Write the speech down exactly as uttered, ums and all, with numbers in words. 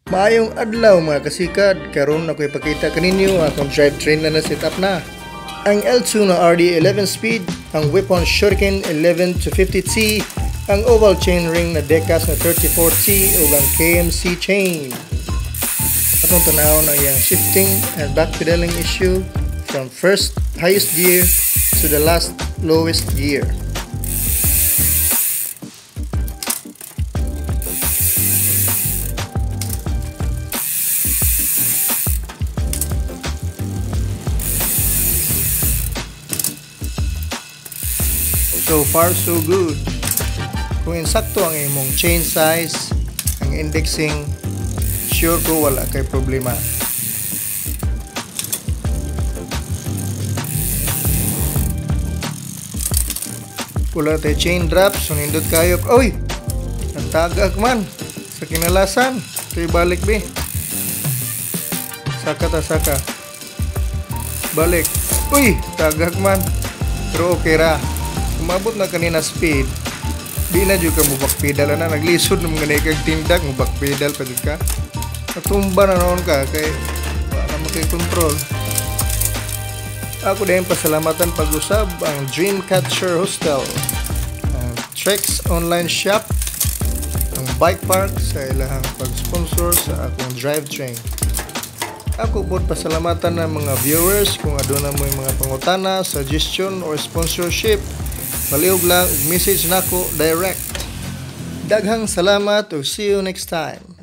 Maayong adlaw mga kasikad, karon ako ipakita kaninyo akong drivetrain na na-setup na. Ang L two na R D eleven speed, ang weapon Shuriken eleven to fifty T, ang oval chainring na Deckas na thirty-four T ug ang K M C chain. Atong tanawon ang iyang shifting and backpedaling issue from first highest gear to the last lowest gear. So far so good. Kung insakto ang imong chain size, ang indexing, sure ko wala kay problema. Wala tayo chain drop, so nindot kayo. Oy! Ang tagag man sa kinalasan. Ito'y balik be. Saka ta saka. Balik. Uy! Tagag man. Pero okay ra. Umabot na kanina speed, di na dyan ka mo backpedal na, naglisod ng mga naikag tindag mo backpedal pa dyan ka, natumba na noon ka kay wala mo kay control. Ako dahil pasalamatan pag-usab ang Dreamcatcher Hostel, ang Trex Online Shop, ang Bike Park sa ilahang pag-sponsor sa akong drivetrain. Ako po pasalamatan ng mga viewers kung aduna mo yung mga pangutana, suggestion or sponsorship. Maliog lang, message nako direct. Daghang salamat ug see you next time.